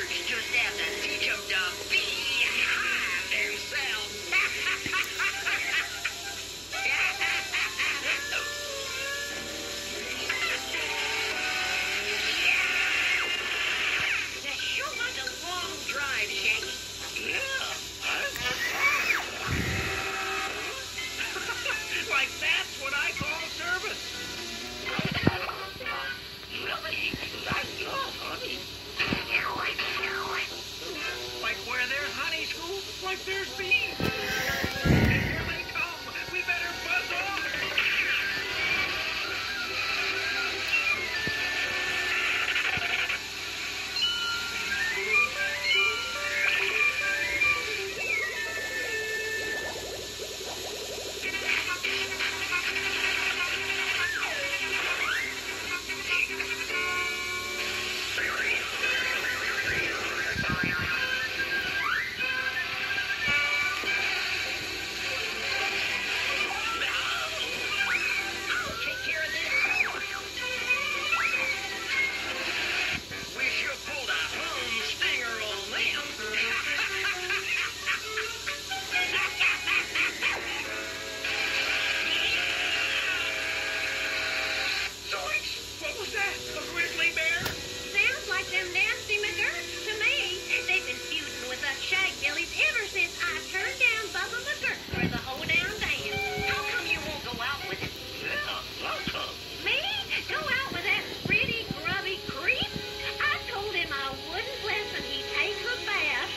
Birds just have to teach them to behind themselves. That sure was a long drive, Shaggy. Yeah. Like that's what I call service. Really? That's your honey. Like where there's honey, Scoop, like there's bees. And here they come. We better buzz off. I'll take care of this. We sure pulled a home stinger on them. Zoinks! What was that? A grizzly bear? Sounds like them nasty McGurks to me. They've been feuding with us Shagbillies ever since I turned down Bubba McGurk for the hoedown dance. How come you won't go out with it? Yeah, welcome. Me? Go out with that pretty grubby creep? I told him I wouldn't listen. He'd take her bath.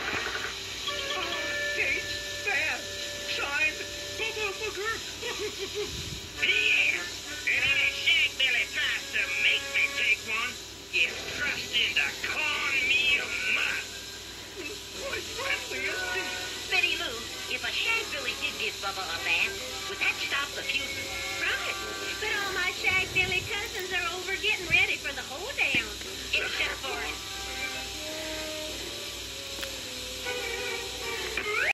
Gates, Bass, signed, Bubba McGurk. Yeah. And any Shagbilly tries to make me take one, is thrust into cornmeal mud. Quite friendly, isn't he? Betty Lou, if a Shagbilly did give Bubba a bath, would that stop the feuding? Right. But all my Shagbilly cousins are over getting ready for the hoedown. Except for